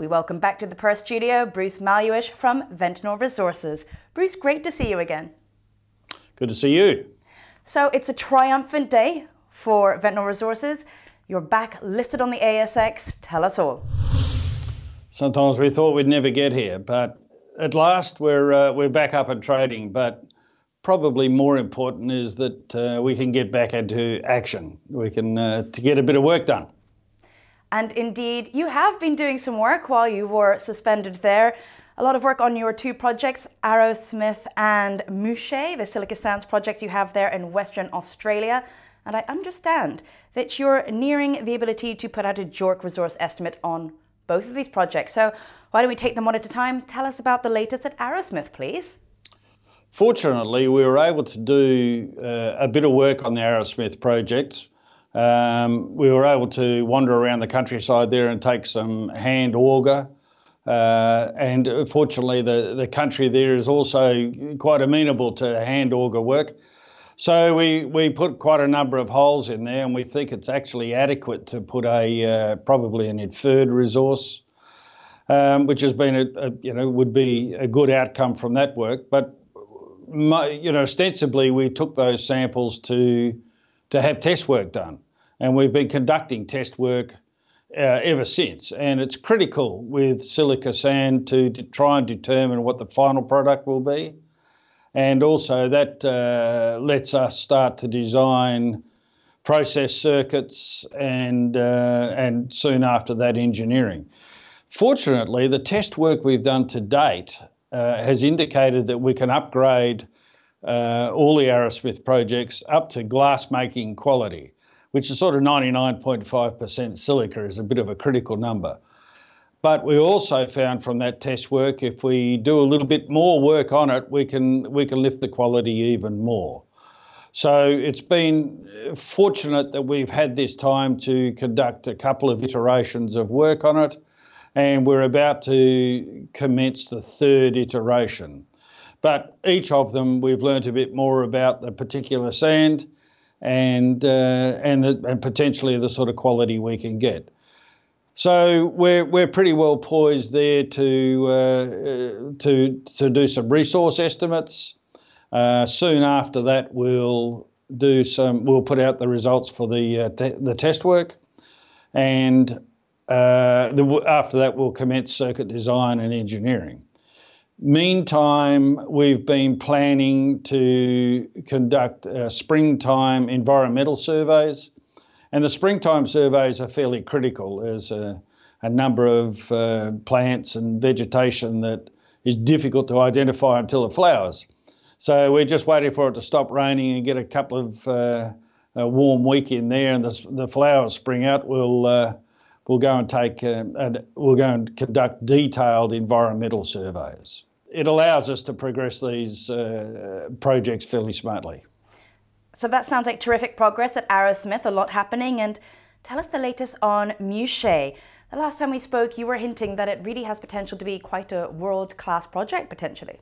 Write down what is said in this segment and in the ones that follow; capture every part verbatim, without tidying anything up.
we welcome back to the Perth studio Bruce Maluish from Ventnor Resources. Bruce, great to see you again. Good to see you. So it's a triumphant day for Ventnor Resources. You're back listed on the A S X. Tell us all. Sometimes we thought we'd never get here, but at last we're uh, we're back up and trading. But probably more important is that uh, we can get back into action. We can uh, to get a bit of work done. And indeed, you have been doing some work while you were suspended there. A lot of work on your two projects, Arrowsmith and Mouchet, the silica sands projects you have there in Western Australia. And I understand that you're nearing the ability to put out a JORC resource estimate on both of these projects. So why don't we take them one at a time? Tell us about the latest at Arrowsmith, please. Fortunately, we were able to do uh, a bit of work on the Arrowsmith project. Um, we were able to wander around the countryside there and take some hand auger. Uh, and fortunately, the, the country there is also quite amenable to hand auger work. So we, we put quite a number of holes in there, and we think it's actually adequate to put a uh, probably an inferred resource, um, which has been, a, a, you know, would be a good outcome from that work. But, my, you know, ostensibly we took those samples to to have test work done. And we've been conducting test work uh, ever since. And it's critical with silica sand to, to try and determine what the final product will be. And also that uh, lets us start to design process circuits and, uh, and soon after that engineering. Fortunately, the test work we've done to date uh, has indicated that we can upgrade Uh, all the Arrowsmith projects up to glass making quality, which is sort of ninety-nine point five percent silica is a bit of a critical number. But we also found from that test work, if we do a little bit more work on it, we can we can lift the quality even more. So it's been fortunate that we've had this time to conduct a couple of iterations of work on it, and we're about to commence the third iteration. But each of them, we've learnt a bit more about the particular sand and uh, and, the, and potentially the sort of quality we can get. So we're we're pretty well poised there to uh, to to do some resource estimates. Uh, soon after that, we'll do some. We'll put out the results for the uh, te the test work, and uh, the, after that, we'll commence circuit design and engineering. Meantime, we've been planning to conduct uh, springtime environmental surveys, and the springtime surveys are fairly critical. There's a, a number of uh, plants and vegetation that is difficult to identify until it flowers. So we're just waiting for it to stop raining and get a couple of uh, a warm week in there, and the, the flowers spring out. We'll uh, we'll go and take uh, and we'll go and conduct detailed environmental surveys. It allows us to progress these uh, projects fairly smartly. So that sounds like terrific progress at Arrowsmith, a lot happening. And tell us the latest on Mouchet. The last time we spoke, you were hinting that it really has potential to be quite a world-class project, potentially.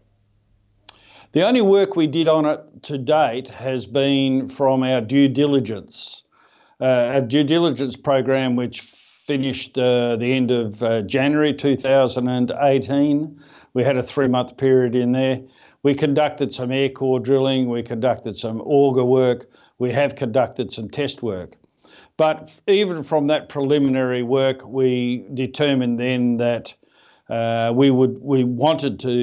The only work we did on it to date has been from our due diligence. Uh, our due diligence program, which finished uh, the end of uh, January two thousand eighteen. We had a three-month period in there. We conducted some air core drilling. We conducted some auger work. We have conducted some test work. But even from that preliminary work, we determined then that uh, we would we wanted to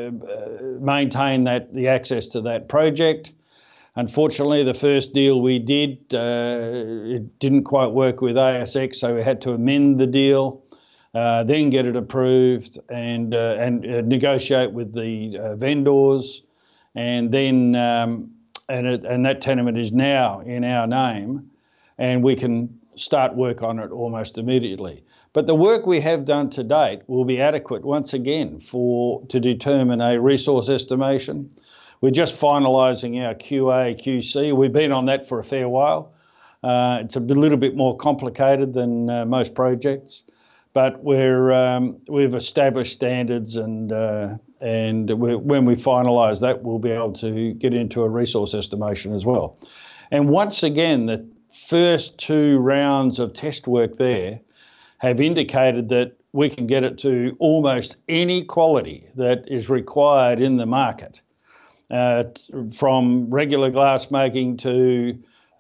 uh, maintain that the access to that project. Unfortunately, the first deal we did, uh, it didn't quite work with A S X, so we had to amend the deal. Uh, then get it approved and uh, and uh, negotiate with the uh, vendors, and then um, and it, and that tenement is now in our name, and we can start work on it almost immediately. But the work we have done to date will be adequate once again for to determine a resource estimation. We're just finalising our Q A Q C. We've been on that for a fair while. Uh, it's a little bit more complicated than uh, most projects. But we're um, we've established standards, and uh, and we're, when we finalise that, we'll be able to get into a resource estimation as well. And once again, the first two rounds of test work there have indicated that we can get it to almost any quality that is required in the market, uh, from regular glass making to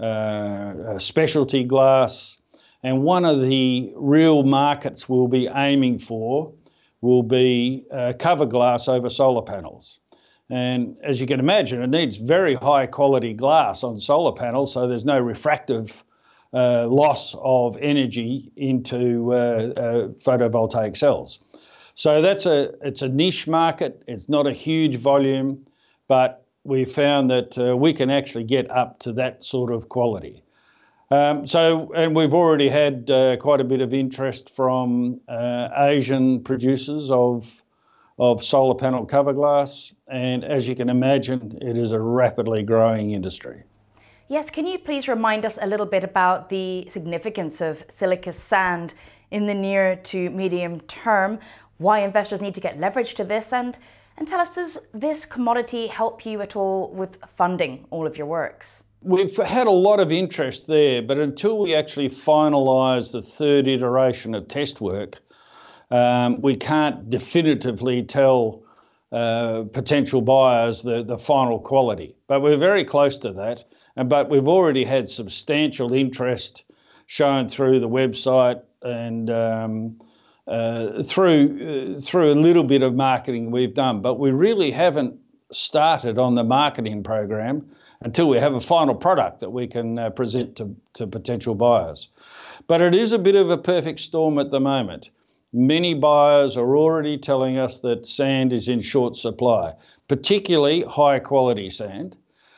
uh, specialty glass. And one of the real markets we'll be aiming for will be uh, cover glass over solar panels. And as you can imagine, it needs very high quality glass on solar panels, so there's no refractive uh, loss of energy into uh, uh, photovoltaic cells. So that's a, it's a niche market. It's not a huge volume, but we found that uh, we can actually get up to that sort of quality. Um, so, and we've already had uh, quite a bit of interest from uh, Asian producers of of solar panel cover glass, and as you can imagine, it is a rapidly growing industry. Yes, can you please remind us a little bit about the significance of silica sand in the near to medium term, why investors need to get leverage to this, and, and tell us, does this commodity help you at all with funding all of your works? We've had a lot of interest there, but until we actually finalise the third iteration of test work, Um, we can't definitively tell uh, potential buyers the, the final quality. But we're very close to that. And, but we've already had substantial interest shown through the website and um, uh, through, uh, through a little bit of marketing we've done. But we really haven't started on the marketing program until we have a final product that we can uh, present to, to potential buyers. But it is a bit of a perfect storm at the moment. Many buyers are already telling us that sand is in short supply, particularly high quality sand.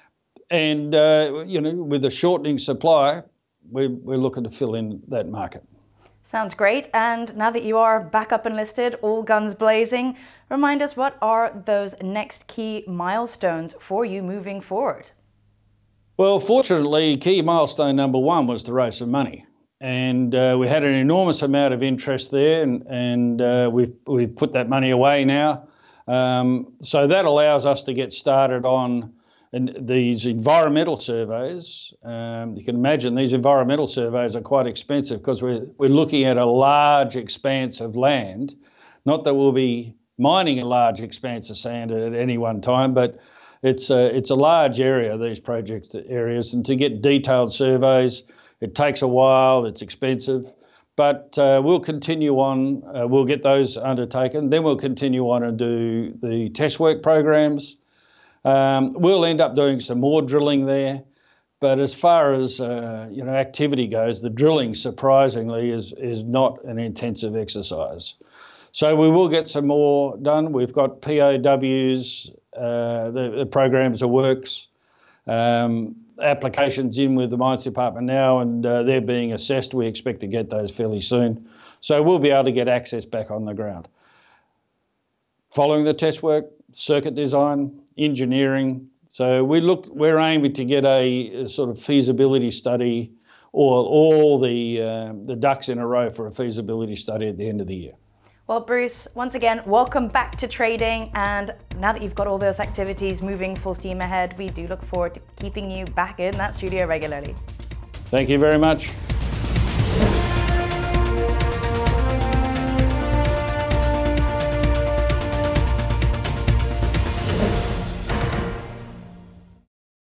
And, uh, you know, with a shortening supply, we're, we're looking to fill in that market. Sounds great. And now that you are back up and listed, all guns blazing, remind us, what are those next key milestones for you moving forward? Well, fortunately, key milestone number one was to raise some money. And uh, we had an enormous amount of interest there, and, and uh, we've, we've put that money away now. Um, so that allows us to get started on in these environmental surveys. Um, you can imagine these environmental surveys are quite expensive because we're, we're looking at a large expanse of land. Not that we'll be mining a large expanse of sand at any one time, but it's a, it's a large area, these project areas, and to get detailed surveys, it takes a while, it's expensive, but uh, we'll continue on, uh, we'll get those undertaken, then we'll continue on and do the test work programs. Um, we'll end up doing some more drilling there, but as far as uh, you know, activity goes, the drilling surprisingly is, is not an intensive exercise. So we will get some more done. We've got P O Ws, uh, the, the programs of works, um, applications in with the Mines Department now, and uh, they're being assessed. We expect to get those fairly soon. So we'll be able to get access back on the ground. Following the test work, circuit design, engineering. So we look, we're aiming to get a, a sort of feasibility study, or all the, uh, the ducks in a row for a feasibility study at the end of the year. Well, Bruce, once again, welcome back to trading. And now that you've got all those activities moving full steam ahead, we do look forward to keeping you back in that studio regularly. Thank you very much.